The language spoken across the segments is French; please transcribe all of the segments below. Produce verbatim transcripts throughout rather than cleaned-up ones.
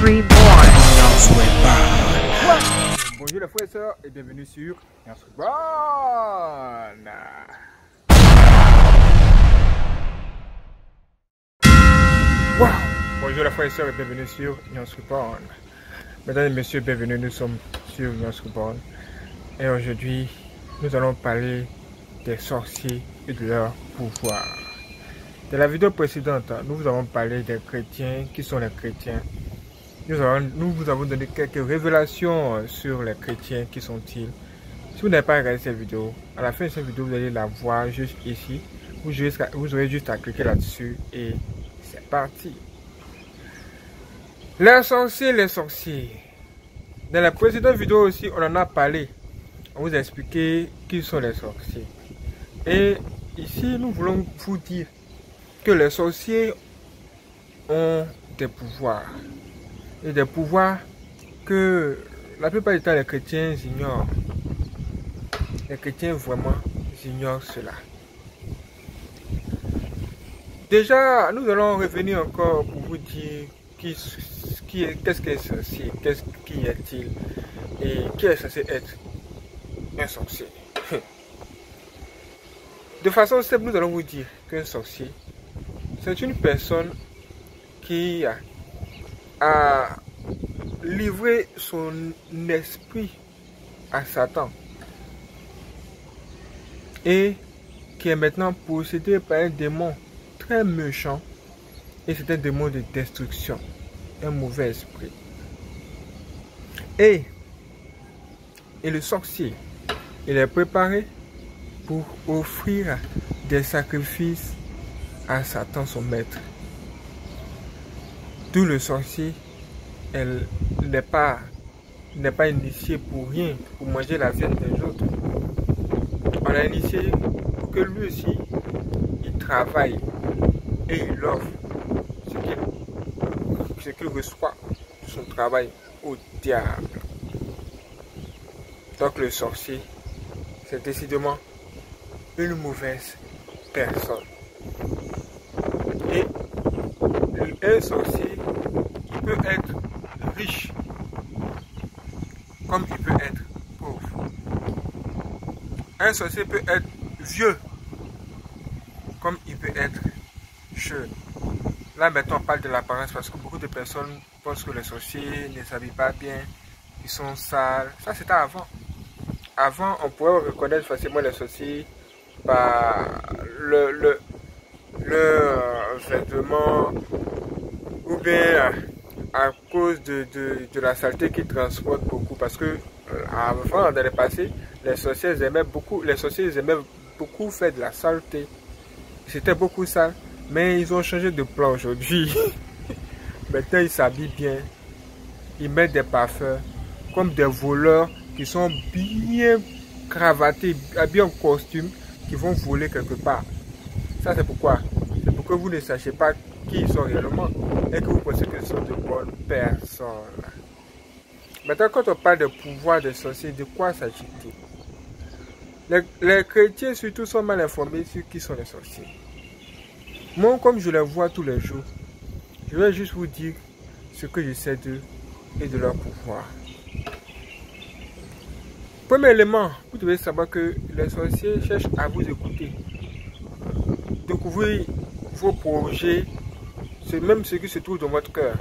Country Boy. Bonjour les frères et sœurs et bienvenue sur Country Boy. Wow. Bonjour les frères et sœurs et bienvenue sur Country Boy. Mesdames et messieurs, bienvenue, nous sommes sur Country Boy. Et aujourd'hui, nous allons parler des sorciers et de leur pouvoir. Dans la vidéo précédente, nous vous avons parlé des chrétiens. Qui sont les chrétiens? Nous, avons, nous vous avons donné quelques révélations sur les chrétiens. Qui sont-ils? Si vous n'avez pas regardé cette vidéo, à la fin de cette vidéo, vous allez la voir juste ici. Vous, vous aurez juste à cliquer là-dessus et c'est parti. Les sorciers, les sorciers. Dans la précédente vidéo aussi, on en a parlé. On vous a expliqué qui sont les sorciers. Et ici, nous voulons vous dire que les sorciers ont des pouvoirs. Et des pouvoirs que la plupart du temps les chrétiens ignorent. Les chrétiens vraiment ignorent cela. Déjà, nous allons revenir encore pour vous dire qui, qui est, qu'est-ce qu'est un sorcier, qu'est-ce qui est-il et qui est censé être un sorcier. De façon simple, nous allons vous dire qu'un sorcier, c'est une personne qui a, a livré son esprit à Satan et qui est maintenant possédé par un démon très méchant, et c'est un démon de destruction, un mauvais esprit. Et, et le sorcier, il est préparé pour offrir des sacrifices à Satan, son maître. D'où le sorcier, elle n'est pas, n'est pas initié pour rien, pour manger la viande des autres. On l'a initié pour que lui aussi, il travaille et il offre ce qu'il, ce qu'il reçoit de son travail au diable. Donc le sorcier, c'est décidément une mauvaise personne. Et un sorcier peut être riche comme il peut être pauvre. Un sorcier peut être vieux comme il peut être jeune. Là maintenant on parle de l'apparence parce que beaucoup de personnes pensent que les sorciers ne s'habillent pas bien, ils sont sales. Ça c'était avant. Avant on pouvait reconnaître facilement les sorciers par le, le, le vêtement ou bien à cause de, de, de la saleté qui transporte beaucoup. Parce que avant, dans le passé, les sorciers aimaient beaucoup, les sorciers aimaient beaucoup faire de la saleté. C'était beaucoup sale, mais ils ont changé de plan aujourd'hui. Maintenant, ils s'habillent bien, ils mettent des parfums, comme des voleurs qui sont bien cravatés, habillés en costume, qui vont voler quelque part. Ça, c'est pourquoi. C'est pour que vous ne sachiez pas qui ils sont réellement et que vous pensez que ce sont de bonnes personnes. Maintenant, quand on parle de pouvoir des sorciers, de quoi s'agit-il? les, les chrétiens surtout sont mal informés sur qui sont les sorciers. Moi, comme je les vois tous les jours, je vais juste vous dire ce que je sais d'eux et de leur pouvoir. Premier élément, vous devez savoir que les sorciers cherchent à vous écouter, découvrir vos projets, c'est même ce qui se trouve dans votre cœur.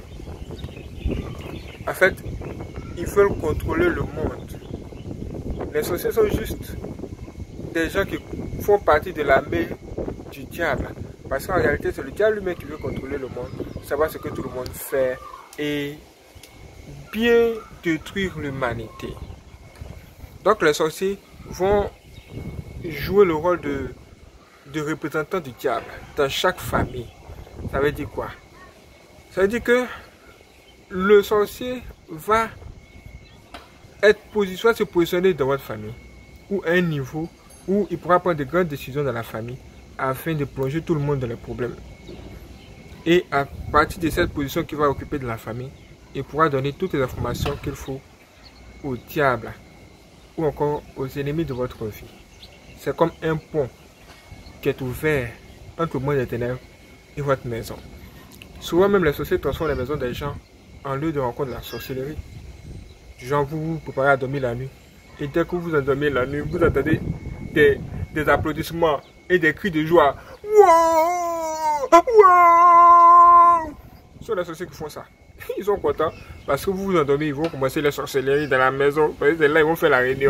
En fait, ils veulent contrôler le monde. Les sorciers sont juste des gens qui font partie de l'armée du diable. Parce qu'en réalité, c'est le diable lui-même qui veut contrôler le monde, savoir ce que tout le monde fait et bien détruire l'humanité. Donc les sorciers vont jouer le rôle de, de représentants du diable dans chaque famille. Ça veut dire quoi? Ça veut dire que le sorcier va être positionné, soit se positionner dans votre famille ou à un niveau où il pourra prendre de grandes décisions dans la famille afin de plonger tout le monde dans les problèmes. Et à partir de cette position qu'il va occuper de la famille, il pourra donner toutes les informations qu'il faut au diable ou encore aux ennemis de votre vie. C'est comme un pont qui est ouvert entre le monde des ténèbres et votre maison. Souvent même les sorciers transforment les maisons des gens en lieu de rencontre de la sorcellerie. Du genre, vous vous préparez à dormir la nuit. Et dès que vous endormez la nuit, vous entendez des, des applaudissements et des cris de joie. Wow! Wow! Ce sont les sorciers qui font ça. Ils sont contents parce que vous vous endormez, ils vont commencer les sorcelleries dans la maison. Parce que là, ils vont faire la réunion.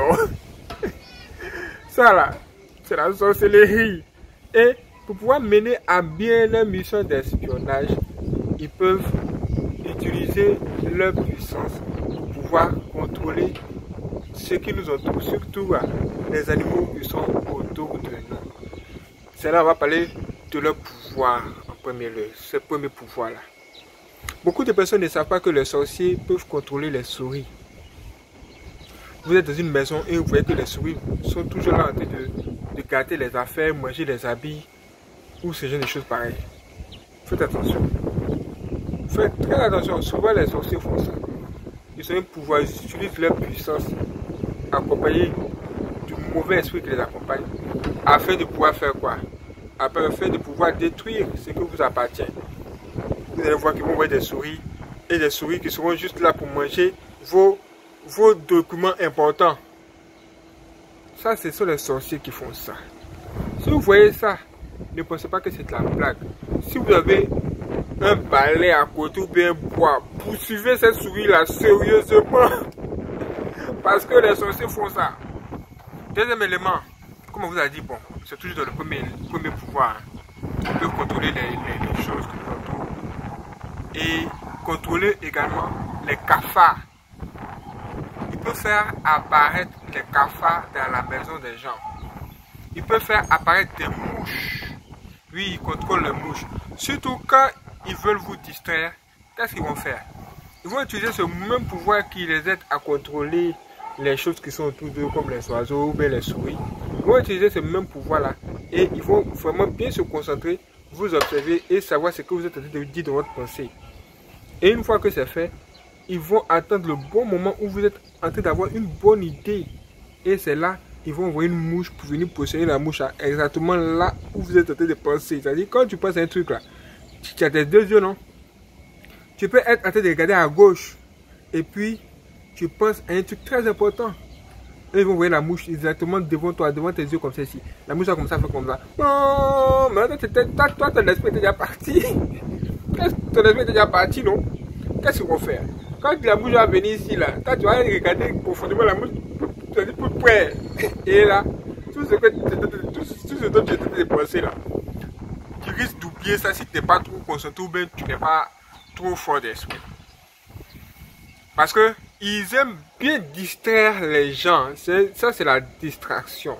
Ça là, c'est la sorcellerie. Et pour pouvoir mener à bien leur mission d'espionnage, ils peuvent utiliser leur puissance pour pouvoir contrôler ce qui nous entoure, surtout les animaux qui sont autour de nous. C'est là on va parler de leur pouvoir en premier lieu, ce premier pouvoir-là. Beaucoup de personnes ne savent pas que les sorciers peuvent contrôler les souris. Vous êtes dans une maison et vous voyez que les souris sont toujours là en train de, de gâter les affaires, manger les habits ou ce genre de choses pareilles. Faites attention. Faites très attention. Souvent les sorciers font ça. Ils ont un pouvoir, ils utilisent leur puissance accompagnée du mauvais esprit qui les accompagne afin de pouvoir faire quoi? Afin de pouvoir détruire ce qui vous appartient. Vous allez voir qu'ils vont voir des souris et des souris qui seront juste là pour manger vos, vos documents importants. Ça, ce sont les sorciers qui font ça. Si vous voyez ça, ne pensez pas que c'est de la blague. Si vous avez un balai à côté ou bien un bois, poursuivez cette souris-là sérieusement. Parce que les sorciers font ça. Deuxième élément, comme on vous a dit, bon, c'est toujours dans le premier, premier pouvoir. On peut contrôler les, les, les choses que nous entourent. Et contrôler également les cafards. Il peut faire apparaître les cafards dans la maison des gens. Il peut faire apparaître des mouches. Oui, il contrôle les mouches. Surtout quand ils veulent vous distraire, qu'est-ce qu'ils vont faire? Ils vont utiliser ce même pouvoir qui les aide à contrôler les choses qui sont autour d'eux, comme les oiseaux ou bien les souris. Ils vont utiliser ce même pouvoir-là et ils vont vraiment bien se concentrer, vous observer et savoir ce que vous êtes en train de dire dans votre pensée. Et une fois que c'est fait, ils vont attendre le bon moment où vous êtes en train d'avoir une bonne idée. Et c'est là, ils vont envoyer une mouche pour venir posséder la mouche exactement là où vous êtes en train de penser. C'est-à-dire, quand tu penses à un truc là, tu as tes deux yeux, non? Tu peux être en train de regarder à gauche et puis tu penses à un truc très important. Et ils vont envoyer la mouche exactement devant toi, devant tes yeux comme ceci. La mouche va comme ça, fait comme ça. Non, mais toi, toi, ton esprit est déjà parti. Ton esprit est déjà parti, non? Qu'est-ce qu'ils vont faire? Quand la mouche va venir ici, là, toi, tu vas regarder profondément la mouche, tu vas dire pour près. Et là, tout ce, que, tout, tout ce dont tu es en train de penser là, tu risques d'oublier ça si tu n'es pas trop concentré ou bien tu n'es pas trop fort d'esprit. Parce que ils aiment bien distraire les gens. Ça, c'est la distraction.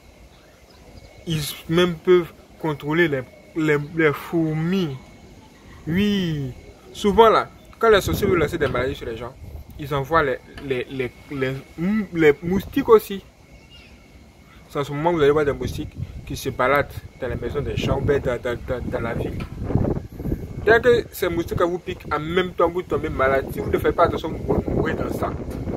Ils même peuvent contrôler les, les, les fourmis. Oui. Souvent là, quand les sorciers veulent lancer des maladies sur les gens, ils envoient les, les, les, les, les moustiques aussi. C'est en ce moment que vous allez voir des moustiques qui se baladent dans les maisons des gens, dans, dans, dans, dans la ville. Dès que ces moustiques vous piquent, en même temps vous tombez malade. Si vous ne faites pas attention, vous pouvez mourir dans ça.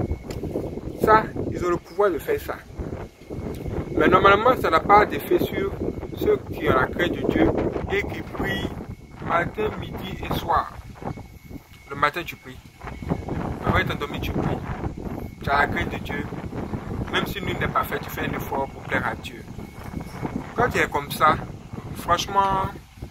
Ça, ils ont le pouvoir de faire ça. Mais normalement, ça n'a pas d'effet sur ceux qui ont la crainte de Dieu et qui prient matin, midi et soir. Le matin, tu pries. Avant d'être endormi, tu pries. Tu as la crainte de Dieu. Même si nul n'est pas fait, tu fais un effort pour plaire à Dieu. Quand tu es comme ça, franchement,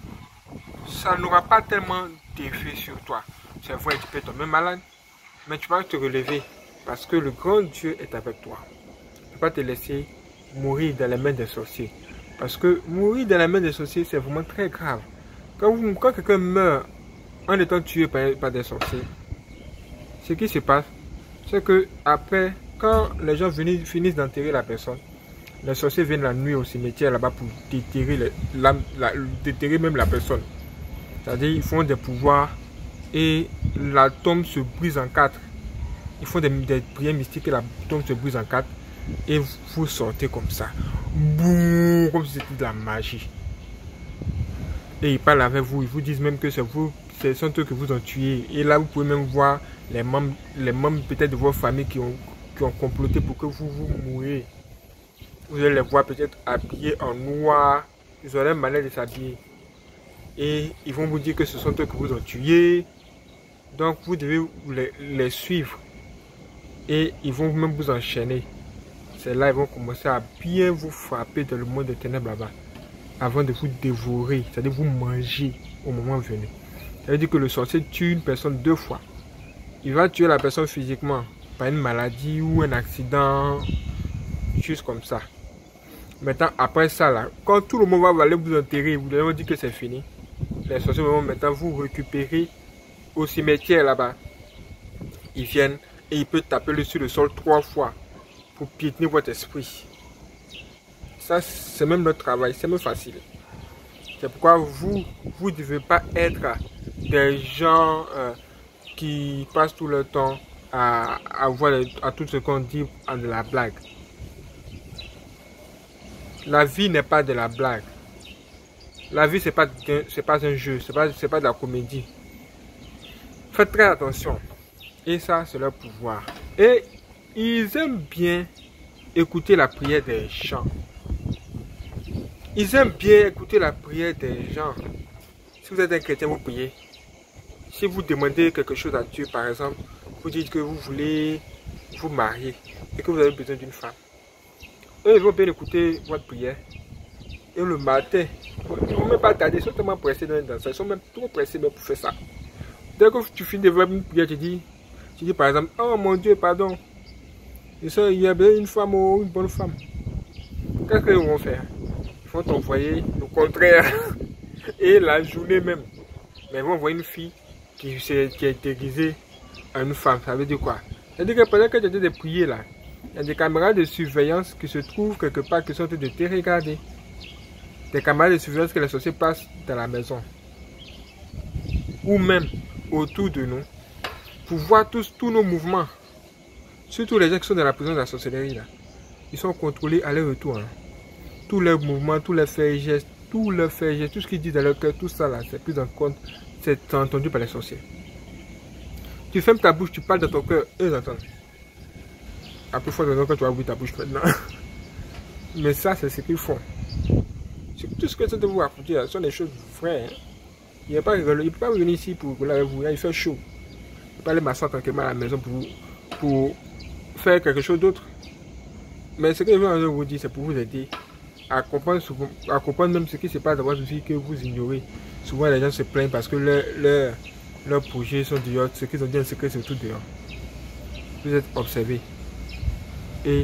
ça n'aura pas tellement d'effet sur toi. C'est vrai, tu peux tomber malade, mais tu vas te relever parce que le grand Dieu est avec toi. Tu ne peux pas te laisser mourir dans les mains des sorciers. Parce que mourir dans les mains des sorciers, c'est vraiment très grave. Quand, vous, quand quelqu'un meurt en étant tué par, par des sorciers, ce qui se passe, c'est que après, quand les gens finissent, finissent d'enterrer la personne, les sorciers viennent la nuit au cimetière là-bas pour déterrer, les, la, la, déterrer même la personne. C'est-à-dire ils font des pouvoirs et la tombe se brise en quatre. Ils font des, des prières mystiques et la tombe se brise en quatre. Et vous sortez comme ça. Boum, comme si c'était de la magie. Et ils parlent avec vous. Ils vous disent même que c'est vous, ce sont eux que vous ont tué. Et là vous pouvez même voir les membres, les membres peut-être de votre famille qui ont, qui ont comploté pour que vous vous mouriez. Vous allez les voir peut-être habillés en noir. Ils auraient manière de s'habiller. Et ils vont vous dire que ce sont eux que vous ont tués. Donc vous devez les, les suivre. Et ils vont même vous enchaîner. C'est là ils vont commencer à bien vous frapper dans le monde des ténèbres là-bas. Avant de vous dévorer, c'est-à-dire vous manger au moment venu. Ça veut dire que le sorcier tue une personne deux fois. Il va tuer la personne physiquement par une maladie ou un accident, juste comme ça. Maintenant, après ça, là, quand tout le monde va aller vous enterrer, vous allez vous dire que c'est fini. Les sorciers vont maintenant vous récupérer au cimetière là-bas. Ils viennent et ils peuvent taper sur le sol trois fois pour piétiner votre esprit. Ça, c'est même notre travail, c'est même facile. C'est pourquoi vous, vous ne devez pas être des gens euh, qui passent tout le temps à, à voir à tout ce qu'on dit en de la blague. La vie n'est pas de la blague. La vie, ce n'est pas, pas un jeu, ce n'est pas, pas de la comédie. Faites très attention. Et ça, c'est leur pouvoir. Et ils aiment bien écouter la prière des gens. Ils aiment bien écouter la prière des gens. Si vous êtes un chrétien, vous priez. Si vous demandez quelque chose à Dieu, par exemple, vous dites que vous voulez vous marier et que vous avez besoin d'une femme. Eux, ils vont bien écouter votre prière. Et le matin, ils ne vont même pas tarder, ils sont tellement pressés dans ça. Ils sont même trop pressés même pour faire ça. Dès que tu finis de faire une prière, tu dis, tu dis par exemple, oh mon Dieu, pardon. Il y a bien une femme ou une bonne femme. Qu'est-ce qu'ils vont faire? Ils vont t'envoyer le contraire. Et la journée même. Mais ils vont envoyer une fille qui, qui est déguisée en une femme. Ça veut dire quoi? Ça veut dire que pendant que tu es en train de prier là, il y a des caméras de surveillance qui se trouvent quelque part qui sont en train de te regarder. Des caméras de surveillance que les sorciers passent dans la maison. Ou même autour de nous. Pour voir tous, tous nos mouvements. Surtout les gens qui sont dans la prison de la sorcellerie là. Ils sont contrôlés à leur retour. Hein. Tous leurs mouvements, tous leurs faits et gestes, tous leurs faits et gestes, tout ce qu'ils disent dans leur cœur, tout ça là, c'est pris en compte, c'est entendu par les sorciers. Tu fermes ta bouche, tu parles dans ton cœur, eux entendent. Après, il faut attendre quand tu vas ouvrir ta bouche maintenant. Mais ça, c'est ce qu'ils font. Tout ce que ça de vous raconter, ce sont des choses vraies. Hein. Il ne peut pas venir ici pour vous, il fait chaud. Il ne peut pas aller m'asseoir tranquillement à la maison pour, pour faire quelque chose d'autre. Mais ce que je veux vous dire, c'est pour vous aider à comprendre, à comprendre même ce qui se passe dans votre vie que vous ignorez. Souvent, les gens se plaignent parce que leurs leur, leur projets sont dehors. Ce qu'ils ont dit en secret, c'est tout dehors. Vous êtes observés et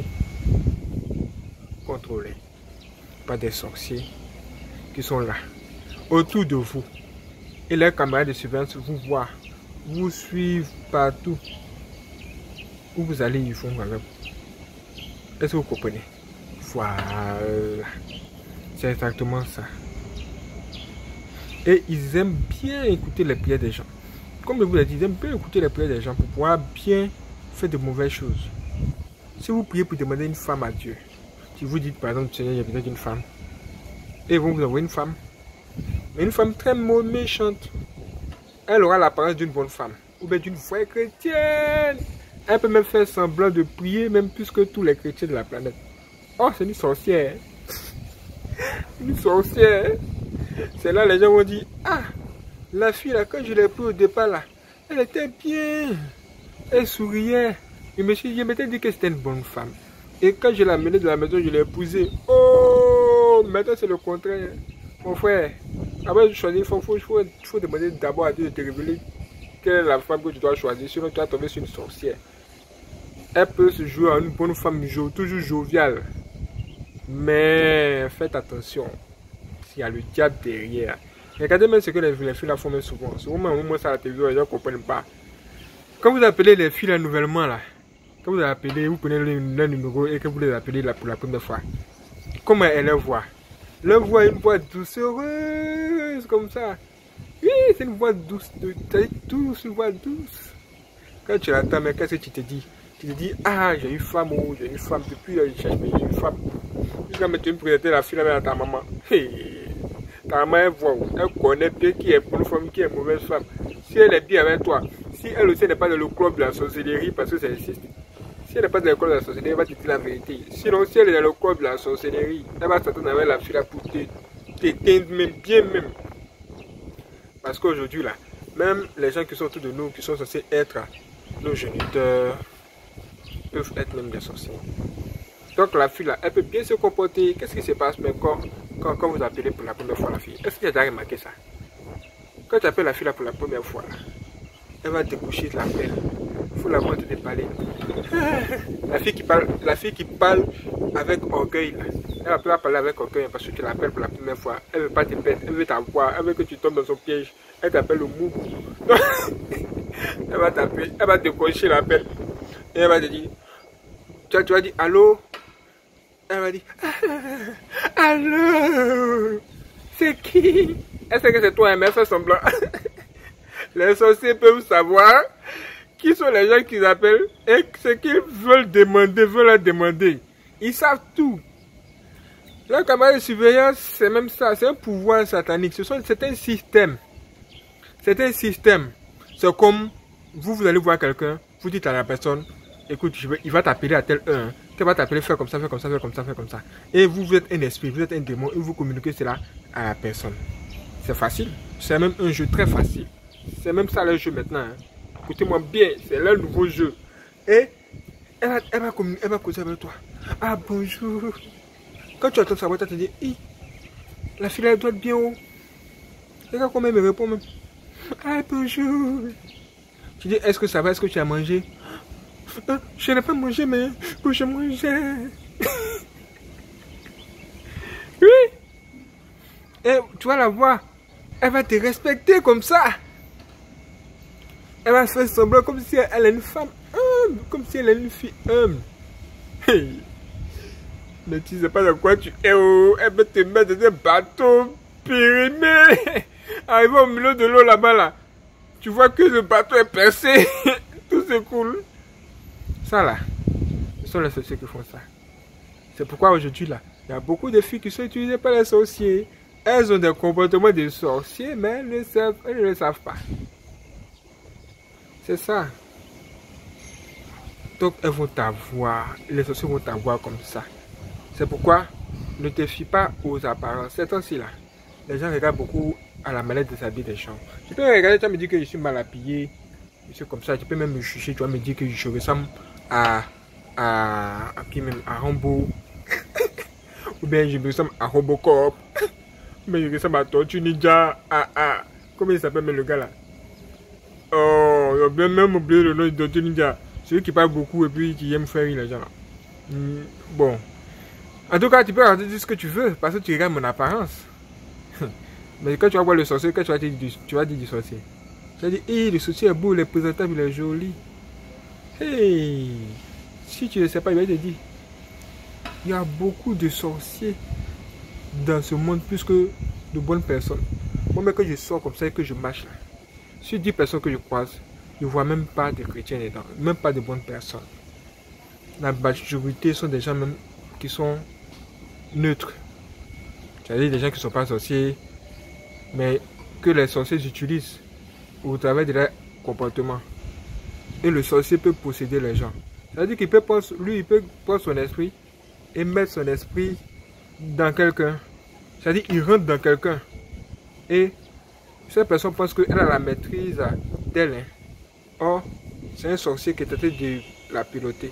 contrôlés par des sorciers qui sont là, autour de vous. Et leurs camarades de surveillance vous voient, vous suivent partout. Où vous allez, ils font avec vous. Est-ce que vous comprenez? Voilà. C'est exactement ça. Et ils aiment bien écouter les prières des gens. Comme je vous l'ai dit, ils aiment bien écouter les prières des gens pour pouvoir bien faire de mauvaises choses. Si vous priez pour demander une femme à Dieu, si vous dites par exemple, Seigneur, il y a besoin d'une femme, et ils vont vous envoyer une femme, mais une femme très méchante, elle aura l'apparence d'une bonne femme, ou bien d'une vraie chrétienne. Elle peut même faire semblant de prier, même plus que tous les chrétiens de la planète. Oh, c'est une sorcière. Une sorcière. C'est là les gens vont dire, ah, la fille là, quand je l'ai pris au départ là, elle était bien. Elle souriait. Et monsieur, je m'étais dit que c'était une bonne femme. Et quand je l'ai amenée de la maison, je l'ai épousée. Oh, maintenant c'est le contraire. Mon frère, avant de choisir, il faut, faut, faut, faut demander d'abord à Dieu de te révéler quelle est la femme que tu dois choisir. Sinon, tu vas tomber sur une sorcière. Elle peut se jouer à une bonne femme, toujours joviale. Mais faites attention. Il y a le diable derrière. Regardez même ce que les, les filles là font même souvent. Souvent, au moment ça à la télévision, les gens ne comprennent pas. Quand vous appelez les filles là nouvellement là, quand vous appelez, vous prenez le, le numéro et que vous les appelez là pour la première fois, comment est leur voix? Leur voix est une voix doucereuse comme ça. Oui, c'est une voix douce, douce, une voix douce. Quand tu l'entends, mais qu'est-ce que tu te dis? Tu te dis, ah, j'ai une femme, oh, j'ai une femme, depuis je cherche, mais j'ai une femme. Jusqu'à me présenter la fille avec ta maman. Hey, ta maman, elle voit, elle connaît bien qui est bonne femme, qui est mauvaise femme. Si elle est bien avec toi, si elle aussi n'est pas dans le club de la sorcellerie, parce que ça existe, si elle n'est pas dans le club de la sorcellerie, elle va te dire la vérité. Sinon, si elle est dans le club de la sorcellerie, elle va s'attendre avec la fille là pour t'éteindre même bien même. Parce qu'aujourd'hui là, Même les gens qui sont autour de nous, qui sont censés être nos géniteurs, peuvent être même des sorciers. Donc la fille là, elle peut bien se comporter. Qu'est-ce qui se passe même quand, quand, quand vous appelez pour la première fois la fille? Est-ce que tu as déjà remarqué ça? Quand tu appelles la fille là pour la première fois, là, elle va te coucher de l'appel. Il faut la voir te parler. La fille qui parle, la fille qui parle avec orgueil là. Elle va pas parler avec orgueil parce que tu l'appelles pour la première fois. Elle veut pas te perdre, elle veut t'avoir, elle veut que tu tombes dans son piège. Elle t'appelle le mou. Elle va t'appeler, elle va te cocher l'appel. Et elle va te dire, tu, tu vas dire allô? Elle va dire allô? C'est qui? Elle sait que c'est toi, mais elle fait semblant. Les sorciers peuvent savoir qui sont les gens qu'ils appellent et ce qu'ils veulent demander, veulent leur demander. Ils savent tout. La caméra de surveillance, c'est même ça, c'est un pouvoir satanique. C'est un système. C'est un système. C'est comme vous, vous allez voir quelqu'un, vous dites à la personne, écoute, je vais, il va t'appeler à tel heure, tu vas t'appeler, faire comme ça, faire comme ça, faire comme ça, faire comme ça. Et vous, vous êtes un esprit, vous êtes un démon, et vous communiquez cela à la personne. C'est facile. C'est même un jeu très facile. C'est même ça le jeu maintenant. Hein. Écoutez-moi bien, c'est leur nouveau jeu. Et elle va, elle va, elle va causer avec toi. Ah bonjour. Quand tu entends sa voix, tu te dis, la fille elle doit être bien haut. Regarde comment elle me répond même. Ah bonjour. Tu dis, est-ce que ça va, est-ce que tu as mangé? Ah, je n'ai pas mangé, mais que je mangeais. Oui. Et tu vas la voir. Elle va te respecter comme ça. Elle va se faire semblant comme si elle est une femme humble, comme si elle est une fille humble. Hey. Mais tu ne sais pas de quoi tu es. Oh. Elle peut te mettre dans un bateau périmé. Arrivé au milieu de l'eau là-bas, là, tu vois que le bateau est percé. Tout se coule. Ça là, ce sont les sorciers qui font ça. C'est pourquoi aujourd'hui là, il y a beaucoup de filles qui sont utilisées par les sorciers. Elles ont des comportements de sorciers, mais elles ne, savent, elles ne le savent pas. C'est ça. Donc elles vont t'avoir, les sorciers vont t'avoir comme ça. C'est pourquoi ne te fie pas aux apparences. Ces temps-ci là, les gens regardent beaucoup à la manière de s'habiller des gens. Tu peux regarder, tu vas me dire que je suis mal habillé, je suis comme ça. Tu peux même me juger, tu vas me dire que je ressemble à, à, à qui même, à Rambo. Ou bien je me ressemble à Robocop. Mais je ressemble à Tortue Ninja, à, à, comment il s'appelle le gars là? Oh, il a bien même oublié le nom de Tortue Ninja. Celui qui parle beaucoup et puis qui aime faire rire les gens là. Mm, bon. En tout cas, tu peux regarder ce que tu veux, parce que tu regardes mon apparence. Mais quand tu vas voir le sorcier, quand tu vas dire du, tu vas dire du sorcier. Tu vas dire, hey, le sorcier est beau, il est présentable, il est joli. Hey, si tu ne sais pas, il va te dire, il y a beaucoup de sorciers dans ce monde plus que de bonnes personnes. Moi, mais quand je sors comme ça et que je marche là, sur dix personnes que je croise, je ne vois même pas de chrétiens dedans, même pas de bonnes personnes. La majorité sont des gens même qui sont neutres. C'est-à-dire des gens qui ne sont pas sorciers, mais que les sorciers utilisent au travers de leur comportement. Et le sorcier peut posséder les gens. C'est-à-dire qu'il peut prendre, lui, il peut prendre son esprit et mettre son esprit dans quelqu'un. C'est-à-dire qu'il rentre dans quelqu'un. Et cette personne pense qu'elle a la maîtrise d'elle. Hein. Or, c'est un sorcier qui est tenté de la piloter.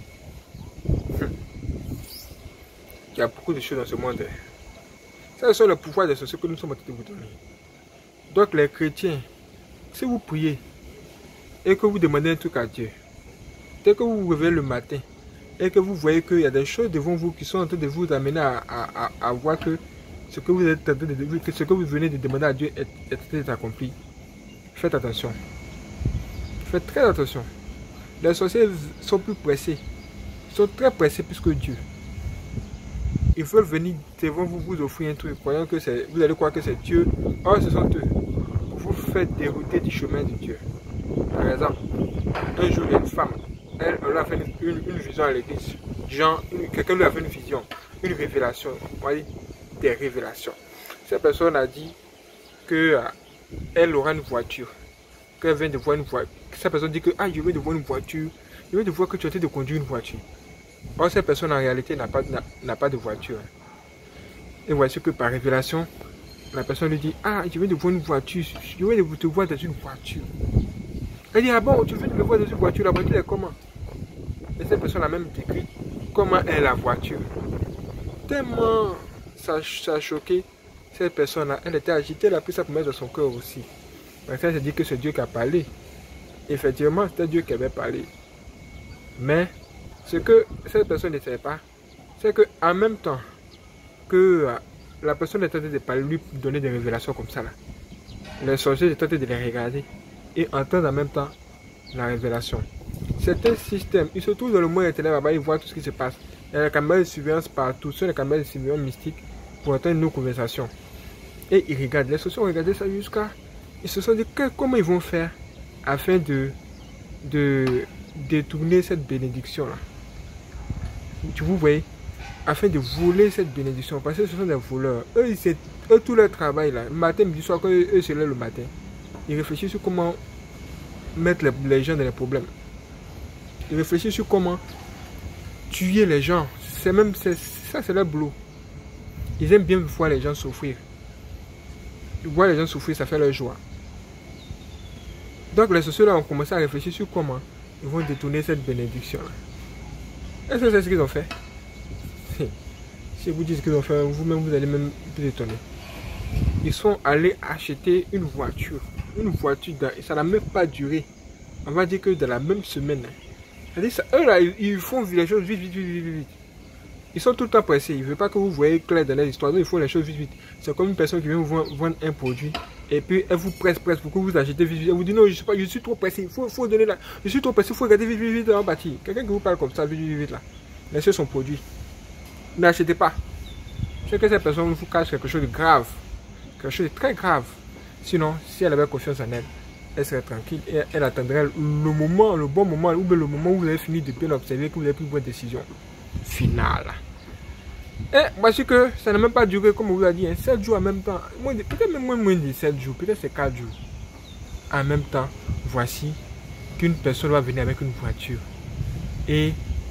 Il y a beaucoup de choses dans ce monde. Ça, ce sont les pouvoirs des sorciers que nous sommes en train de vous donner. Donc les chrétiens, si vous priez et que vous demandez un truc à Dieu, dès que vous vous réveillez le matin et que vous voyez qu'il y a des choses devant vous qui sont en train de vous amener à, à, à, à voir que ce que vous êtes en train de, que ce que vous venez de demander à Dieu est, est, est accompli, faites attention. Faites très attention. Les sorciers sont plus pressés. Ils sont très pressés plus que Dieu. Ils veulent venir devant vous, vous offrir un truc, croyant que c'est, vous allez croire que c'est Dieu. Or, ce sont eux. Vous faites dérouter du chemin de Dieu. Par exemple, un jour, il y a une femme. Elle, elle a fait une, une, une vision à l'église. Genre, quelqu'un lui a fait une vision, une révélation. Vous voyez, des révélations. Cette personne a dit que euh, elle aura une voiture. Qu'elle vient de voir une voiture. Cette personne dit que ah, je viens de voir une voiture. Je viens de voir que tu es en train de conduire une voiture. Or, cette personne en réalité n'a pas, n'a pas de voiture. Et voici que par révélation, la personne lui dit, ah, je viens de voir une voiture, je viens de te voir dans une voiture. Elle dit, ah bon, tu viens de me voir dans une voiture, la voiture est comment? Et cette personne a même décrit comment est la voiture. Tellement ça, ça a choqué cette personne-là, elle était agitée, elle a pris sa promesse dans son cœur aussi. Parce qu'elle s'est dit que c'est Dieu qui a parlé. Effectivement, c'était Dieu qui avait parlé. Mais ce que cette personne ne savait pas, c'est qu'en même temps que la personne est en train de parler, lui donner des révélations comme ça, là, les sorciers étaient en train de les regarder et entendre en même temps la révélation. C'est un système. Ils se trouvent dans le monde internet là-bas, ils voient tout ce qui se passe. Il y a les caméras de surveillance partout, sur les caméras de surveillance mystiques pour entendre nos conversations. Et ils regardent. Les sorciers ont regardé ça jusqu'à. Ils se sont dit que, comment ils vont faire afin de, de détourner cette bénédiction-là. Tu vous voyez, afin de voler cette bénédiction. Parce que ce sont des voleurs. Eux, ils, eux tout leur travail là, le matin, midi, soir, quand eux, eux se lèvent le matin, ils réfléchissent sur comment mettre les, les gens dans les problèmes. Ils réfléchissent sur comment tuer les gens. C'est même ça, c'est leur boulot. Ils aiment bien voir les gens souffrir. Voir les gens souffrir, ça fait leur joie. Donc les sociaux là ont commencé à réfléchir sur comment ils vont détourner cette bénédiction là. Est-ce que c'est ce qu'ils ont fait? Si vous dites ce qu'ils ont fait, vous-même vous allez même vous étonner. Ils sont allés acheter une voiture. Une voiture, dans, ça n'a même pas duré. On va dire que dans la même semaine. C'est-à-dire ça, eux là, ils, ils font les choses vite, vite, vite, vite, vite. Ils sont tout le temps pressés. Ils ne veulent pas que vous voyez clair dans les histoires. Donc ils font les choses vite, vite. C'est comme une personne qui vient vous vendre un produit. Et puis elle vous presse, presse pour que vous achetez vite, vite. Elle vous dit non, je ne suis pas, je suis trop pressé. Il faut, faut donner là. Je suis trop pressé, il faut regarder vite, vite, vite dans le bâti. Quelqu'un qui vous parle comme ça, vite, vite, vite là. Laissez son produit. N'achetez pas. C'est que cette personne vous cache quelque chose de grave. Quelque chose de très grave. Sinon, si elle avait confiance en elle, elle serait tranquille et elle attendrait le moment, le bon moment, ou bien le moment où vous avez fini de bien observer, que vous avez pris votre décision finale. Et voici que ça n'a même pas duré, comme on vous a dit, hein, sept jours en même temps. Peut-être même moins, moins de sept jours, peut-être c'est quatre jours. En même temps, voici qu'une personne va venir avec une voiture. Et,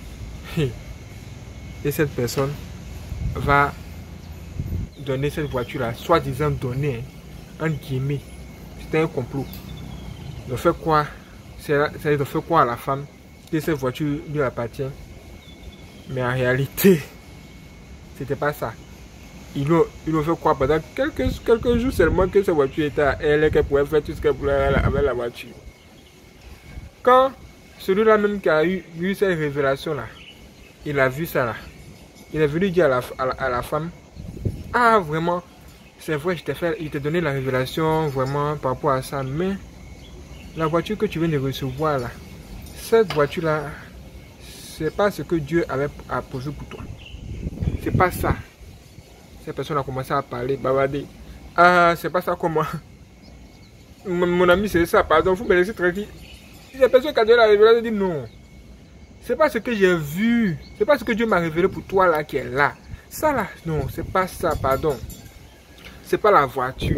et cette personne va donner cette voiture-là, soi-disant donner, hein, en guillemets. C'était un complot. Ils ont fait quoi? C'est ils ont fait quoi à la femme que cette voiture lui appartient? Mais en réalité, c'était pas ça. Ils ont, ils ont fait quoi pendant quelques, quelques jours seulement que cette voiture était à elle et qu'elle pouvait faire tout ce qu'elle voulait avec la voiture. Quand celui-là même qui a eu, eu cette révélation-là, il a vu ça là, il est venu dire à la, à la, à la femme, ah vraiment, c'est vrai, je t'ai fait, il t'a donné la révélation vraiment par rapport à ça, mais la voiture que tu viens de recevoir là, cette voiture là, c'est pas ce que Dieu avait à poser pour toi. C'est pas ça. Cette personne a commencé à parler, bavarder. Ah, c'est pas ça comment. Mon ami, c'est ça, pardon, vous me laissez tranquille. La personne qui a donné la révélation dit non. C'est pas ce que j'ai vu. C'est pas ce que Dieu m'a révélé pour toi là qui est là. Ça là, non, c'est pas ça, pardon. C'est pas la voiture.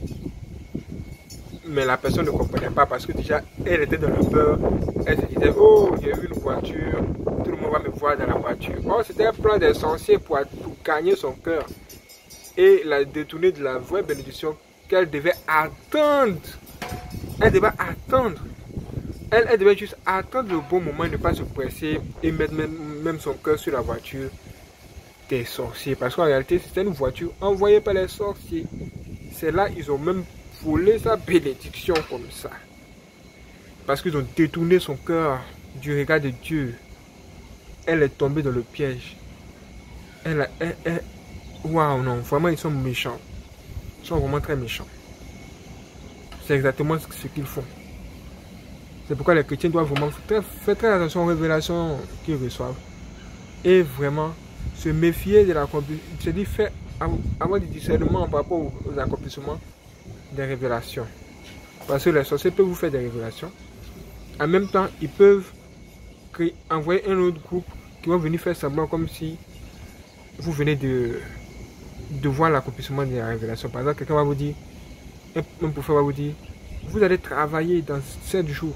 Mais la personne ne comprenait pas parce que déjà, elle était dans le peur. Elle se disait, oh, j'ai vu une voiture, tout le monde va me voir dans la voiture. Oh, c'était un plan des sorciers pour, pour gagner son cœur et la détourner de la vraie bénédiction qu'elle devait attendre. Elle devait attendre. Elle, elle devait juste attendre le bon moment, ne pas se presser et mettre même, même son cœur sur la voiture des sorciers. Parce qu'en réalité, c'était une voiture envoyée par les sorciers. C'est là ils ont même volé sa bénédiction comme ça. Parce qu'ils ont détourné son cœur du regard de Dieu. Elle est tombée dans le piège. Elle a... Elle, elle, waouh, non, vraiment ils sont méchants. Ils sont vraiment très méchants. C'est exactement ce qu'ils font. C'est pourquoi les chrétiens doivent vraiment faire très, faire très attention aux révélations qu'ils reçoivent. Et vraiment se méfier de l'accomplissement. C'est-à-dire faire avoir du discernement par rapport aux accomplissements des révélations. Parce que les sorciers peuvent vous faire des révélations. En même temps, ils peuvent créer, envoyer un autre groupe qui va venir faire semblant comme si vous venez de, de voir l'accomplissement des révélations. Par exemple, quelqu'un va vous dire, un, un prophète va vous dire, vous allez travailler dans sept jours.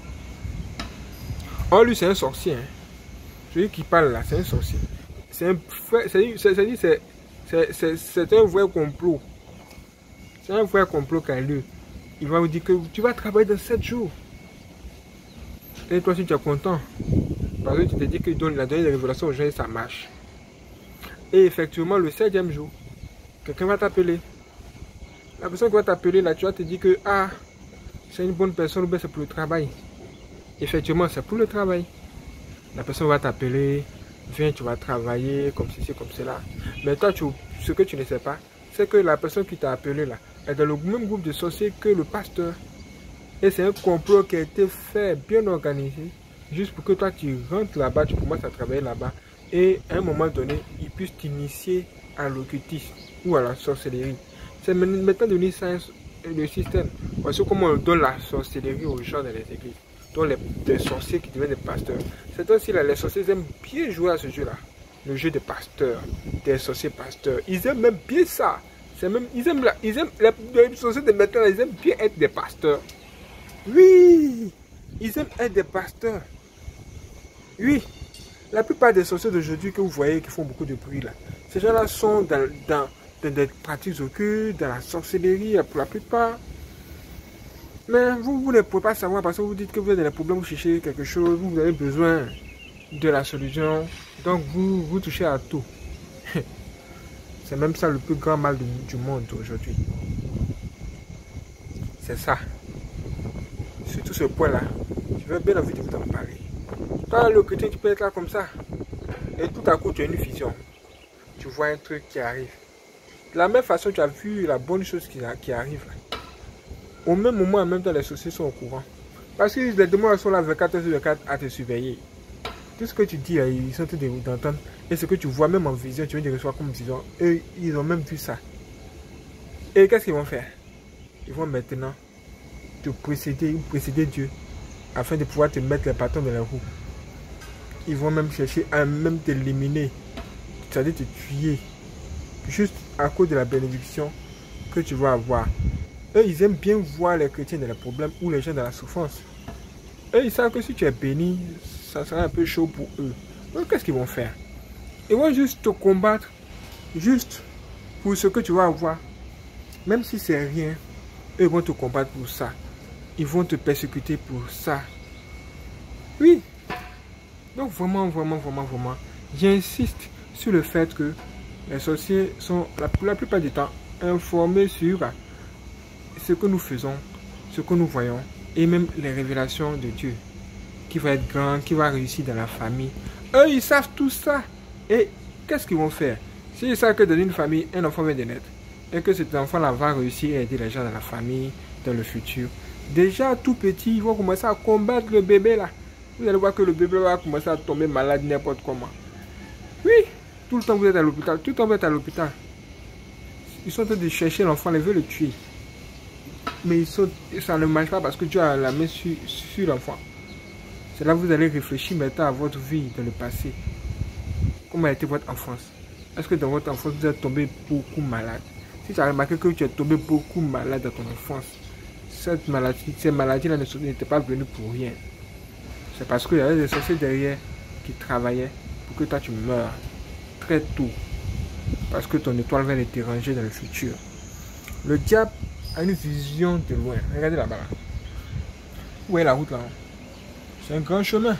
Oh, lui, c'est un sorcier. Hein. Celui qui parle là, c'est un sorcier. C'est un, c'est un vrai complot. C'est un vrai complot qui a lieu. Il va vous dire que tu vas travailler dans sept jours. Et toi, si tu es content, parce que tu te dis qu'il donne la donné des révélations aux gens et ça marche. Et effectivement, le septième jour, quelqu'un va t'appeler. La personne qui va t'appeler là, tu vas te dire que ah, c'est une bonne personne ou bien c'est pour le travail. Effectivement, c'est pour le travail. La personne va t'appeler, viens, tu vas travailler comme ceci, comme cela. Mais toi, tu, ce que tu ne sais pas, c'est que la personne qui t'a appelé là est dans le même groupe de sorciers que le pasteur. Et c'est un complot qui a été fait, bien organisé, juste pour que toi tu rentres là-bas, tu commences à travailler là-bas. Et à un moment donné, ils puissent t'initier à l'occultisme ou à la sorcellerie. C'est maintenant devenu ça le système. Voici comment on donne la sorcellerie aux gens dans les églises. Donc les, les sorciers qui deviennent des pasteurs. C'est aussi là, les sorciers aiment bien jouer à ce jeu-là. Le jeu des pasteurs, des sorciers pasteurs. Ils aiment même bien ça. C'est même, ils aiment, la, ils aiment les, les sorciers de maintenant, ils aiment bien être des pasteurs. Oui, ils aiment être des pasteurs. Oui, la plupart des sorciers d'aujourd'hui que vous voyez qui font beaucoup de bruit là, ces gens-là sont dans, dans, dans des pratiques occultes, dans la sorcellerie pour la plupart. Mais vous, vous ne pouvez pas savoir parce que vous dites que vous avez des problèmes, vous cherchez quelque chose, vous avez besoin de la solution. Donc vous, vous touchez à tout. C'est même ça le plus grand mal du, du monde aujourd'hui. C'est ça. Sur tout ce point-là, je vais bien envie de vous en parler. Toi, le chrétien, tu peux être là comme ça. Et tout à coup, tu as une vision. Tu vois un truc qui arrive. De la même façon, tu as vu la bonne chose qui, qui arrive. Au même moment, en même temps, les sorciers sont au courant. Parce que les démons sont là vingt-quatre heures sur vingt-quatre à te surveiller. Tout ce que tu dis, ils sont en train d'entendre. Et ce que tu vois même en vision, tu viens de recevoir comme vision. Eux, ils ont même vu ça. Et qu'est-ce qu'ils vont faire? Ils vont maintenant te précéder ou précéder Dieu afin de pouvoir te mettre les bâtons dans les roues. Ils vont même chercher à même t'éliminer, c'est-à-dire te tuer, juste à cause de la bénédiction que tu vas avoir. Eux, ils aiment bien voir les chrétiens dans les problèmes ou les gens dans la souffrance. Eux, ils savent que si tu es béni, ça sera un peu chaud pour eux. Donc, qu'est-ce qu'ils vont faire? Ils vont juste te combattre, juste pour ce que tu vas avoir. Même si c'est rien, eux vont te combattre pour ça. Ils vont te persécuter pour ça. Oui. Donc vraiment, vraiment, vraiment, vraiment, j'insiste sur le fait que les sorciers sont la, la plupart du temps informés sur ce que nous faisons, ce que nous voyons, et même les révélations de Dieu. Qui va être grand, qui va réussir dans la famille. Eux, ils savent tout ça. Et qu'est-ce qu'ils vont faire? S'ils savent que dans une famille, un enfant vient de naître, et que cet enfant-là va réussir à aider les gens dans la famille, dans le futur, déjà tout petit, ils vont commencer à combattre le bébé là. Vous allez voir que le bébé va commencer à tomber malade n'importe comment. Oui, tout le temps vous êtes à l'hôpital, tout le temps vous êtes à l'hôpital. Ils sont en train de chercher l'enfant, ils veulent le tuer. Mais ils sont, ça ne marche pas parce que Dieu a la main sur, sur l'enfant. C'est là que vous allez réfléchir maintenant à votre vie dans le passé. Comment a été votre enfance? Est-ce que dans votre enfance vous êtes tombé beaucoup malade? Si tu as remarqué que tu es tombé beaucoup malade dans ton enfance, cette maladie, ces maladies-là n'étaient pas venues pour rien. C'est parce qu'il y avait des sorciers derrière qui travaillaient pour que toi tu meurs très tôt. Parce que ton étoile va être dérangée dans le futur. Le diable a une vision de loin. Regardez là-bas. Là. Où est la route là? C'est un grand chemin.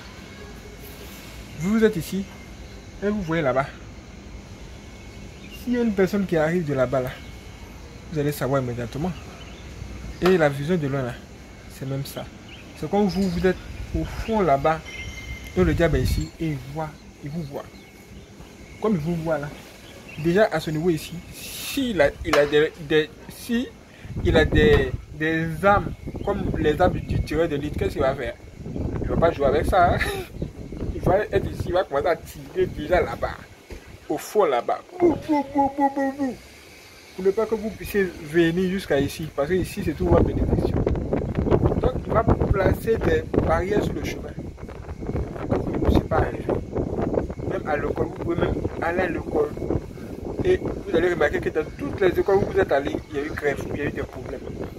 Vous, vous êtes ici et vous voyez là-bas. S'il y a une personne qui arrive de là-bas, là, vous allez savoir immédiatement. Et la vision de loin là, c'est même ça. C'est comme vous, vous êtes au fond là-bas. Et le diable est ici et il voit, il vous voit. Comme il vous voit là. Déjà à ce niveau ici, s'il a, il a des, des si il a des, des armes comme les armes du tireur de l'île, qu'est-ce qu'il va faire? Il ne va pas jouer avec ça. Hein? Il va être ici, il va commencer à tirer déjà là-bas. Au fond là-bas. Pour ne pas que vous puissiez venir jusqu'à ici. Parce que ici c'est tout votre bénédiction. Donc il va placer des barrières sur le chemin. Donc vous ne puissiez pas arriver. Même à l'école, vous pouvez même aller à l'école. Et vous allez remarquer que dans toutes les écoles où vous êtes allés, il y a eu grève, il y a eu des problèmes.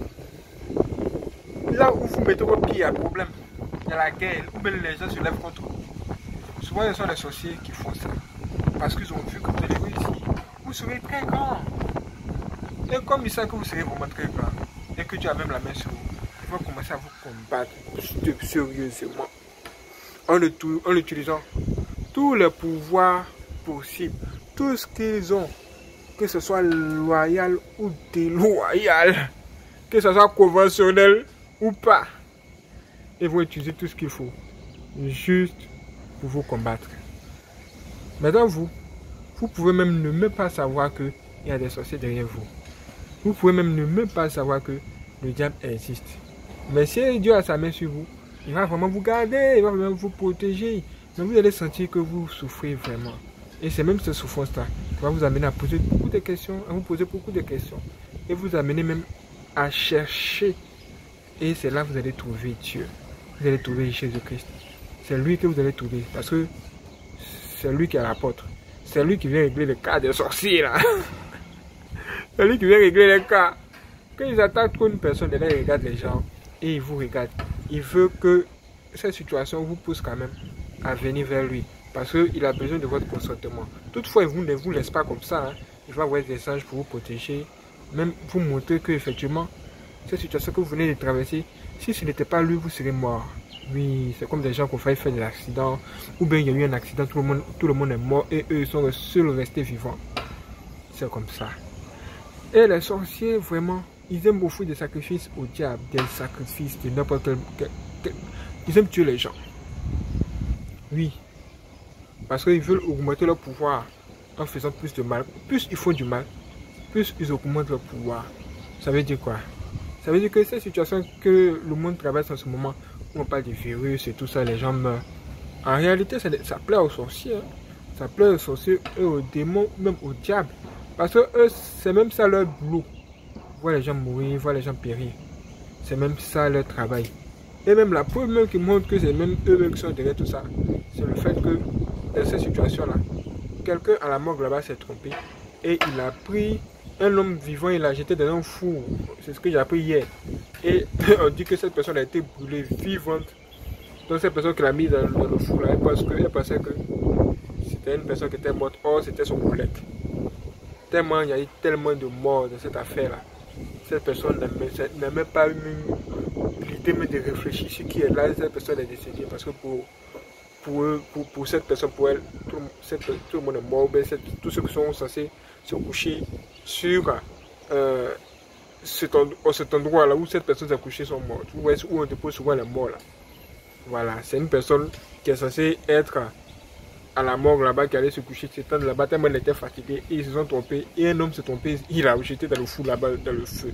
Là où vous mettez vos pieds, il y a un problème. Il y a la guerre, où les gens se lèvent contre vous. Souvent, ce sont les sorciers qui font ça. Parce qu'ils ont vu que vous allez réussir. Vous serez très grand. Et comme il sait que vous serez vraiment très grand et que tu as même la main sur vous, il va commencer à vous combattre sérieusement en, en utilisant tous les pouvoirs possibles, tout ce qu'ils ont, que ce soit loyal ou déloyal, que ce soit conventionnel ou pas. Ils vont utiliser tout ce qu'il faut juste pour vous combattre. Maintenant, vous, vous pouvez même ne même pas savoir qu'il y a des sorciers derrière vous. Vous pouvez même ne même pas savoir que le diable existe. Mais si Dieu a sa main sur vous, il va vraiment vous garder, il va vraiment vous protéger. Mais vous allez sentir que vous souffrez vraiment. Et c'est même cette souffrance-là qui va vous amener à poser beaucoup de questions, à vous poser beaucoup de questions. Et vous amener même à chercher. Et c'est là que vous allez trouver Dieu. Vous allez trouver Jésus-Christ. C'est lui que vous allez trouver. Parce que c'est lui qui est l'apôtre. C'est lui qui vient régler les cas des sorciers là. C'est lui qui vient régler les cas. Quand ils attaquent une personne, là, ils regardent les gens et ils vous regardent. Il veut que cette situation vous pousse quand même à venir vers lui. Parce qu'il a besoin de votre consentement. Toutefois, il vous, ne vous laisse pas comme ça. Hein. Il va envoyer des anges pour vous protéger. Même vous montrer que effectivement, cette situation que vous venez de traverser, si ce n'était pas lui, vous serez mort. Oui, c'est comme des gens qui ont failli faire des accidents. Ou bien il y a eu un accident, tout le monde, tout le monde est mort et eux ils sont seuls restés vivants. C'est comme ça. Et les sorciers, vraiment, ils aiment offrir des sacrifices au diable, des sacrifices de n'importe quel, quel, quel... Ils aiment tuer les gens. Oui. Parce qu'ils veulent augmenter leur pouvoir en faisant plus de mal. Plus ils font du mal, plus ils augmentent leur pouvoir. Ça veut dire quoi? Ça veut dire que cette situation que le monde traverse en ce moment, où on parle de virus et tout ça, les gens meurent. En réalité, ça, ça plaît aux sorciers. Hein. Ça plaît aux sorciers et aux démons, même au diable. Parce que eux, c'est même ça leur boulot. Voir les gens mourir, voir les gens périr. C'est même ça leur travail. Et même la preuve même qui montre que c'est même eux qui sont derrière tout ça, c'est le fait que dans cette situation-là, quelqu'un à la morgue là-bas s'est trompé et il a pris un homme vivant, il l'a jeté dans un four. C'est ce que j'ai appris hier. Et on dit que cette personne a été brûlée vivante. Donc cette personne qui l'a mis dans, dans le four là, parce qu'elle pensait que c'était une personne qui était morte. Or, c'était son collègue. Tellement, il y a eu tellement de morts dans cette affaire-là. Cette personne n'a même pas eu l'idée de réfléchir sur qui est là. Cette personne est décédée parce que pour, pour, eux, pour, pour cette personne, pour elle, tout, cette, tout le monde est mort. Cette, tous ceux qui sont censés se coucher sur euh, cet, end, cet endroit là où cette personne s'est couchée sont morts. Où, où on dépose souvent les morts là. Voilà, c'est une personne qui est censée être à la morgue là-bas, qui allait se coucher, s'étendre là-bas, tellement elle était fatiguée, et ils se sont trompés, et un homme s'est trompé, il a jeté dans le fou là-bas, dans le feu.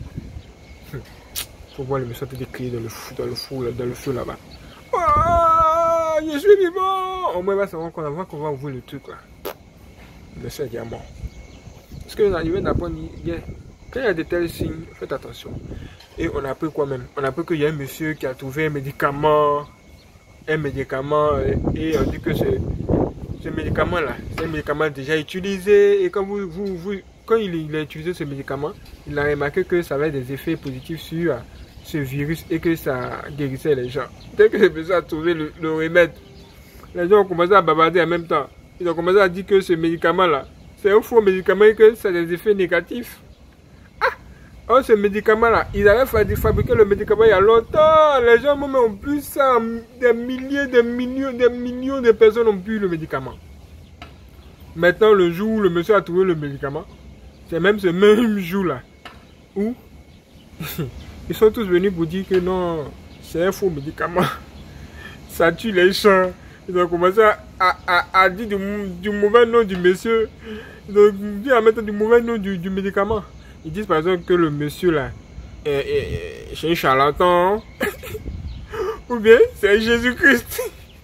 Faut voir le monsieur de crier dans le fou, dans le fou, dans le feu là-bas. Oh, je suis vivant! Au moins, il va savoir qu'on va, qu'on va ouvrir le truc là. Le monsieur est mort. Parce que nous arrivons d'apprendre hier, quand il y a de tels signes, faites attention. Et on a appris quoi même? On a appris qu'il y a un monsieur qui a trouvé un médicament, un médicament, et on dit que c'est ce médicament là, c'est un médicament déjà utilisé et quand, vous, vous, vous, quand il, il a utilisé ce médicament, il a remarqué que ça avait des effets positifs sur ce virus et que ça guérissait les gens. Dès que le monsieur a trouvé le, le remède, les gens ont commencé à bavarder en même temps. Ils ont commencé à dire que ce médicament là, c'est un faux médicament et que ça a des effets négatifs. Ah! Oh, ce médicament là, ils avaient fabriqué le médicament il y a longtemps. Les gens même ont bu ça, des milliers, des millions, des millions de personnes ont bu le médicament. Maintenant, le jour où le monsieur a trouvé le médicament, c'est même ce même jour là où ils sont tous venus pour dire que non, c'est un faux médicament. Ça tue les gens. Ils ont commencé à, à, à, à dire du, du mauvais nom du monsieur. Ils ont dit à mettre du mauvais nom du, du médicament. Ils disent par exemple que le monsieur là, est, est, est, c'est un charlatan. Ou bien c'est Jésus-Christ.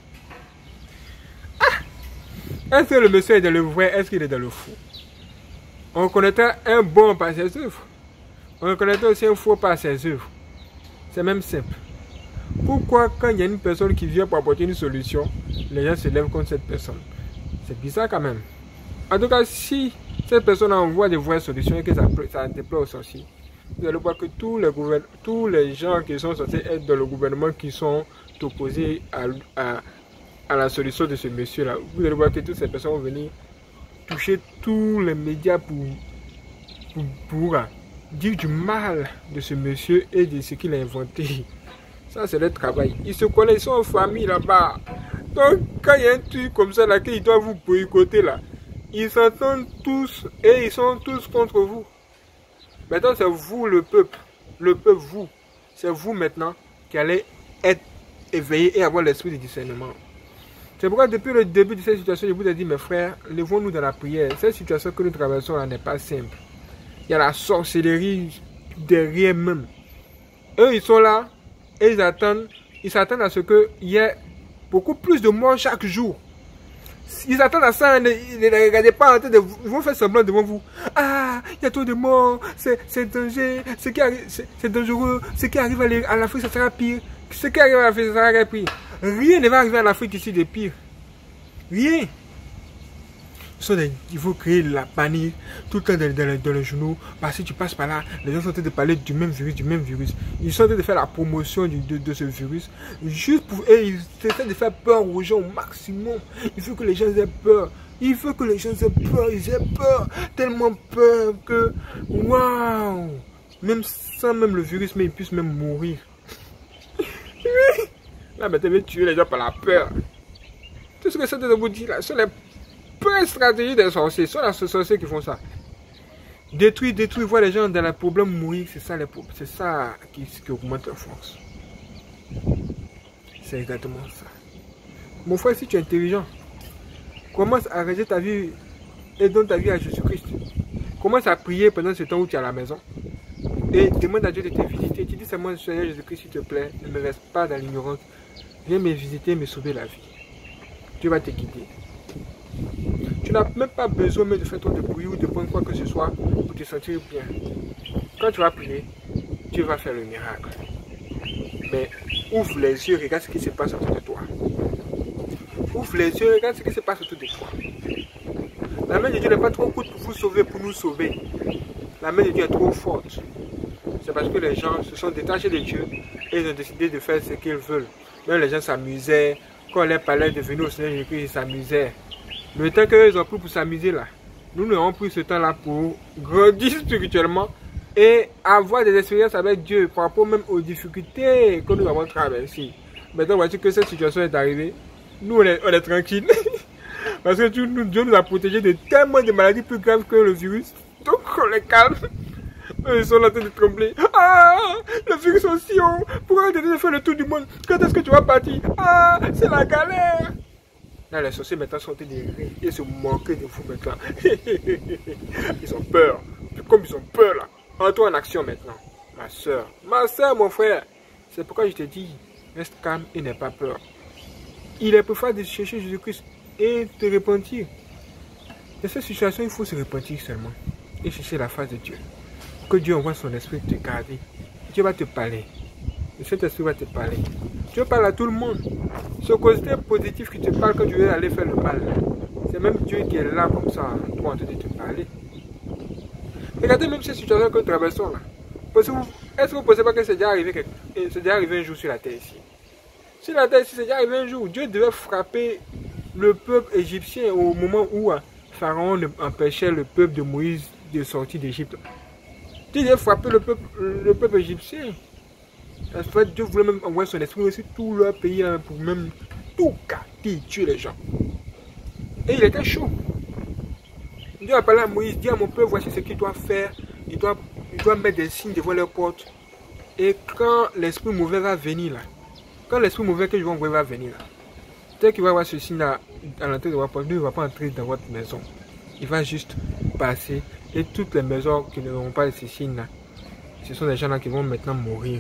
Ah! Est-ce que le monsieur est dans le vrai? Est-ce qu'il est dans le faux? On reconnaîtra un bon par ses œuvres. On reconnaîtra aussi un faux par ses œuvres. C'est même simple. Pourquoi quand il y a une personne qui vient pour apporter une solution, les gens se lèvent contre cette personne? C'est bizarre quand même. En tout cas, si cette personne envoie des vraies solutions et que ça, ça déplaît aux sorciers, vous allez voir que tous les, tous les gens qui sont censés être dans le gouvernement qui sont opposés à, à, à la solution de ce monsieur-là, vous allez voir que toutes ces personnes vont venir toucher tous les médias pour, pour, pour dire du mal de ce monsieur et de ce qu'il a inventé. Ça, c'est leur travail. Ils se connaissent, ils sont en famille là-bas. Donc, quand il y a un truc comme ça, là, qu'ils doivent vous boycotter, là, ils s'entendent tous et ils sont tous contre vous. Maintenant, c'est vous, le peuple. Le peuple, vous. C'est vous, maintenant, qui allez être éveillés et avoir l'esprit de discernement. C'est pourquoi, depuis le début de cette situation, je vous ai dit, mes frères, levons-nous dans la prière. Cette situation que nous traversons, là, n'est pas simple. Il y a la sorcellerie derrière même. Eux, ils sont là et ils attendent, ils s'attendent à ce qu'il y ait beaucoup plus de morts chaque jour. Ils attendent à ça, ne, ne, ne regardez pas en train de vous, ils vont faire semblant devant vous. Ah, il y a trop de morts, c'est danger, c'est dangereux, ce qui arrive à, à l'Afrique, ça sera pire. Ce qui arrive à l'Afrique, ça sera pire. Rien ne va arriver à l'Afrique ici de pire. Rien. Il faut créer la panique tout le temps dans, dans, dans les journaux. Parce que tu passes par là, les gens sont en train de parler du même virus, du même virus. Ils sont en train de faire la promotion du, de, de ce virus. Juste pour et ils essaient de faire peur aux gens au maximum. Il faut que les gens aient peur. Il faut que les gens aient peur. Ils aient peur. Tellement peur que waouh! Même sans même le virus, mais ils puissent même mourir. Là, maintenant, ils veulent tuer les gens par la peur. Tout ce que c'est de vous dire là, c'est les peurs stratégies des sorciers. Ce sont les sorciers qui font ça. Détruire, détruire, voir les gens dans les problèmes mourir, c'est ça, c'est ça qui, qui augmente leur force. C'est exactement ça. Mon frère, si tu es intelligent, commence à arranger ta vie et donne ta vie à Jésus-Christ. Commence à prier pendant ce temps où tu es à la maison. Et demande à Dieu de te visiter. Tu dis seulement, Seigneur Jésus-Christ, s'il te plaît, ne me reste pas dans l'ignorance. Viens me visiter et me sauver la vie. Dieu va te guider. Tu n'as même pas besoin de faire trop de bruit ou de prendre quoi que ce soit pour te sentir bien. Quand tu vas prier, Dieu va faire le miracle. Mais ouvre les yeux, regarde ce qui se passe autour de toi. Ouvre les yeux, regarde ce qui se passe autour de toi. La main de Dieu n'est pas trop courte pour vous sauver, pour nous sauver. La main de Dieu est trop forte. C'est parce que les gens se sont détachés de Dieu et ils ont décidé de faire ce qu'ils veulent. Même les gens s'amusaient. Quand on leur parlait de venir au Seigneur Jésus-Christ, ils s'amusaient. Le temps qu'ils ont pris pour s'amuser là, nous nous avons pris ce temps là pour grandir spirituellement et avoir des expériences avec Dieu par rapport même aux difficultés que nous avons traversées. Maintenant, voici que cette situation est arrivée. Nous, on est, on est tranquille. Parce que Dieu nous, Dieu nous a protégés de tellement de maladies plus graves que le virus. Donc, on les calme. Ils sont en train de trembler. Ah, le virus aussi, oh. Pourquoi tu as fait le tour du monde? Quand est-ce que tu vas partir? Ah, c'est la galère. Là, les sorciers maintenant sont en train de rire et se moquer de vous maintenant. Ils ont peur. Comme ils ont peur là, entre en action maintenant. Ma soeur, ma soeur, mon frère. C'est pourquoi je te dis, reste calme et n'aie pas peur. Il est préférable de chercher Jésus-Christ et te repentir. Dans cette situation, il faut se repentir seulement et chercher la face de Dieu. Que Dieu envoie son esprit te garder. Dieu va te parler. Et cet esprit va te parler. Dieu parle à tout le monde. Ce côté positif qui te parle quand tu veux aller faire le mal, c'est même Dieu qui est là comme ça, toi en train de te parler. Regardez même cette situation que nous traversons là. Est-ce que vous ne pensez pas que c'est déjà arrivé, déjà arrivé un jour sur la terre ici? Sur la terre ici, c'est déjà arrivé un jour. Dieu devait frapper le peuple égyptien au moment où Pharaon empêchait le peuple de Moïse de sortir d'Égypte. Dieu devait frapper le peuple, le peuple égyptien. En fait, Dieu voulait même envoyer son esprit sur tout leur pays hein, pour même tout capter, tuer les gens. Et il était chaud. Dieu a parlé à Moïse, dit à mon peuple, voici ce qu'il doit faire. Il doit, il doit mettre des signes devant leur porte. Et quand l'esprit mauvais va venir là, quand l'esprit mauvais que je vais envoyer va venir là, dès qu'il va voir ce signe là à l'entrée de votre porte, lui ne va pas entrer dans votre maison. Il va juste passer. Et toutes les maisons qui n'auront pas ces signes là, ce sont des gens là qui vont maintenant mourir.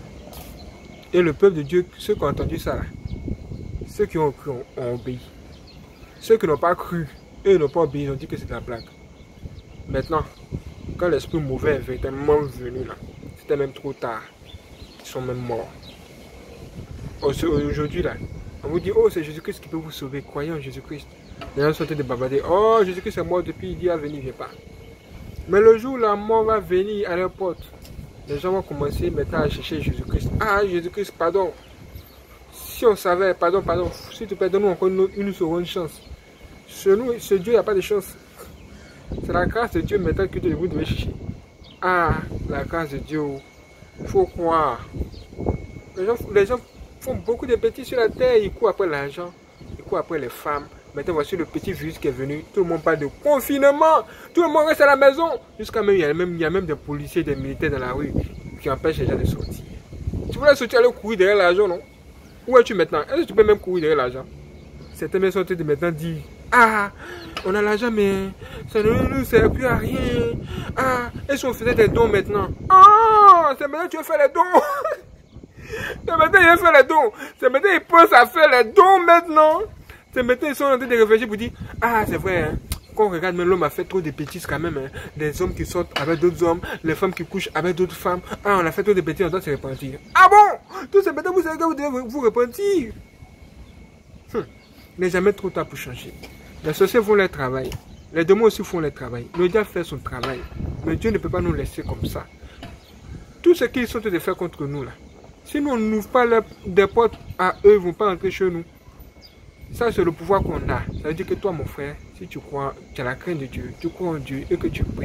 Et le peuple de Dieu, ceux qui ont entendu ça là, ceux qui ont cru ont, ont obéi. Ceux qui n'ont pas cru, eux n'ont pas obéi, ils ont dit que c'est la blague. Maintenant, quand l'esprit mauvais est véritablement venu là, c'était même trop tard. Ils sont même morts. Aujourd'hui là, on vous dit, oh c'est Jésus-Christ qui peut vous sauver, croyez en Jésus-Christ. Les gens sont en train de bavarder, oh Jésus-Christ est mort depuis, il dit à venir, il ne vient pas. Mais le jour où la mort va venir à leur porte, les gens vont commencer maintenant à chercher Jésus-Christ. Ah, Jésus-Christ, pardon. Si on savait, pardon, pardon, s'il te plaît, donne-nous encore une, une seconde chance. Ce, nous, ce Dieu, il n'y a pas de chance. C'est la grâce de Dieu maintenant que vous devez chercher. Ah, la grâce de Dieu. Il faut croire. Les gens, les gens font beaucoup de bêtises sur la terre. Ils courent après l'argent. Ils courent après les femmes. Maintenant, voici le petit virus qui est venu. Tout le monde parle de confinement. Tout le monde reste à la maison. Jusqu'à même, il y a même, il y a même des policiers, des militaires dans la rue qui empêchent les gens de sortir. Tu voulais sortir, aller courir derrière l'argent, non? Où es-tu maintenant? Est-ce que tu peux même courir derrière l'argent? Certains même sont en train de maintenant dire, ah, on a l'argent, mais ça ne nous sert plus à rien. Ah, et si on faisait des dons maintenant? Ah, c'est maintenant que tu veux faire les dons. C'est maintenant qu'il veut faire les dons. C'est maintenant qu'il pense à faire les dons maintenant. C'est maintenant qu'ils sont en train de réfléchir pour dire, ah, c'est vrai, hein. Quand on regarde, mais l'homme a fait trop de bêtises quand même. Hein. Des hommes qui sortent avec d'autres hommes, les femmes qui couchent avec d'autres femmes. Ah, on a fait trop de bêtises, on doit se repentir. Ah bon? Tout c'est maintenant, vous savez que vous devez vous repentir. Hum. Il n'est jamais trop tard pour changer. Les sorciers font leur travail. Les démons aussi font leur travail. Le diable fait son travail. Mais Dieu ne peut pas nous laisser comme ça. Tout ce qu'ils sont en train de faire contre nous, là. Si nous, on n'ouvre pas les, des portes à eux, ils ne vont pas entrer chez nous. Ça, c'est le pouvoir qu'on a. Ça veut dire que toi, mon frère, si tu crois, tu as la crainte de Dieu, tu crois en Dieu et que tu pries,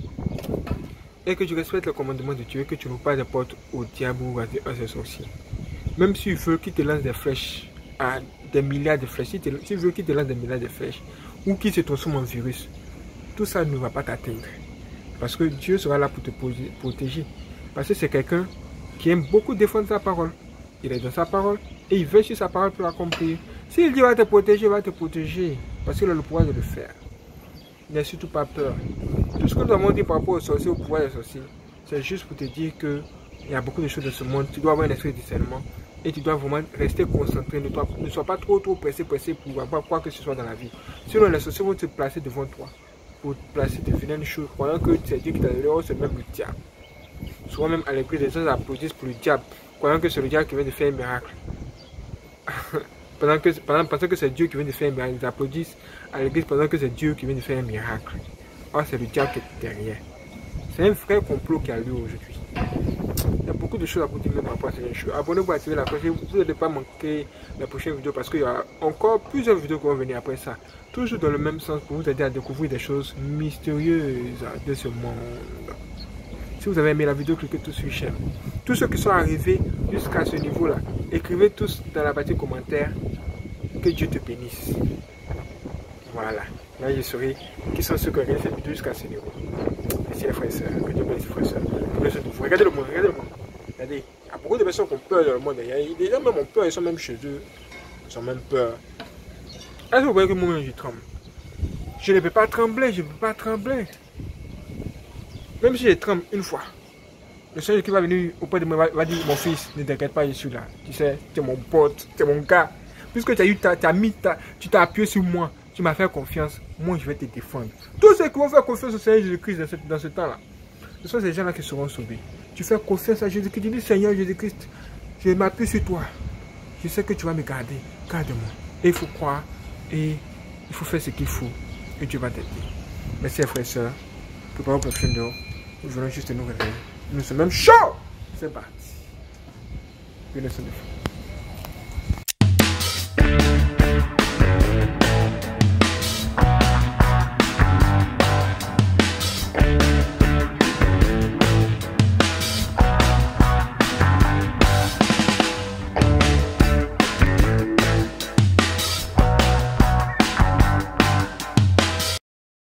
et que tu respectes le commandement de Dieu, et que tu n'ouvres pas des portes au diable ou à ses sorciers. Même s'il veut qu'il te lance des flèches, à des milliards de flèches, s'il veut qu'il te lance des milliards de flèches, ou qu'il se transforme en virus, tout ça ne va pas t'atteindre. Parce que Dieu sera là pour te protéger. Parce que c'est quelqu'un qui aime beaucoup défendre sa parole. Il est dans sa parole et il veut sur sa parole pour l'accomplir. S'il dit qu'il va te protéger, il va te protéger. Parce qu'il a le pouvoir de le faire. N'aie surtout pas peur. Tout ce que nous avons dit par rapport aux sorciers, au pouvoir des sorciers, c'est juste pour te dire qu'il y a beaucoup de choses dans ce monde. Tu dois avoir un esprit de discernement. Et tu dois vraiment rester concentré. Ne, dois, ne sois pas trop trop pressé, pressé pour avoir quoi que ce soit dans la vie. Sinon, les sorciers vont te placer devant toi. Pour te placer de vilaines choses. Croyant que c'est Dieu qui t'a donné, c'est même le diable. Souvent même à l'église, les gens applaudissent pour le diable. Croyant que c'est le diable qui vient de faire un miracle. Pendant que, pendant, pensant que c'est Dieu qui vient de faire un miracle, ils applaudissent à l'église pendant que c'est Dieu qui vient de faire un miracle. Or, c'est le diable qui est derrière. C'est un vrai complot qui a lieu aujourd'hui. Il y a beaucoup de choses à vous dire même par rapport à ces choses. Abonnez-vous, activez la cloche. Vous n'allez pas manquer la prochaine vidéo parce qu'il y a encore plusieurs vidéos qui vont venir après ça. Toujours dans le même sens pour vous aider à découvrir des choses mystérieuses de ce monde. Si vous avez aimé la vidéo, cliquez tous sur j'aime. Tous ceux qui sont arrivés jusqu'à ce niveau-là, écrivez tous dans la partie commentaire que Dieu te bénisse. Voilà. Là, je saurai qui sont ceux qui ont regardé cette vidéo jusqu'à ce niveau. Merci les frères et sœurs. Que Dieu bénisse les frères et sœurs. Regardez le monde, regardez le monde. Regardez. Il y a beaucoup de personnes qui ont peur dans le monde. Il y a des gens même ont peur, ils sont même chez eux. Ils ont même peur. Est-ce que vous voyez que moi-même je tremble? Je ne peux pas trembler, je ne peux pas trembler. Même si je tremble une fois, le Seigneur qui va venir auprès de moi va, va dire, mon fils, ne t'inquiète pas, je suis là. Tu sais, tu es mon pote, tu es mon gars. Puisque tu as eu ta, ta mis, ta, tu t'as appuyé sur moi, tu m'as fait confiance, moi je vais te défendre. Tous ceux qui vont faire confiance au Seigneur Jésus-Christ dans ce, dans ce temps-là, ce sont ces gens-là qui seront sauvés. Tu fais confiance à Jésus-Christ, tu dis, Seigneur Jésus-Christ, je m'appuie sur toi. Je sais que tu vas me garder, garde-moi. Et il faut croire, et il faut faire ce qu'il faut, et Dieu va t'aider. Merci frères et sœurs, préparons pour la prochaine vidéo. Nous venons juste nous réveiller. Nous sommes même chauds. C'est parti. Une leçon de fou.